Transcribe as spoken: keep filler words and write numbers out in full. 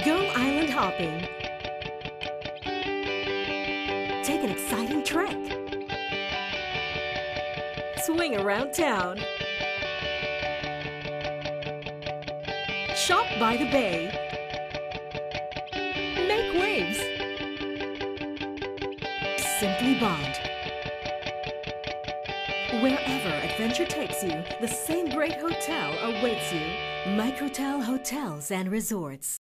Go island hopping. Take an exciting trek. Swing around town. Shop by the bay. Make waves. Simply bond. Wherever adventure takes you, the same great hotel awaits you. Microtel Hotels and Resorts.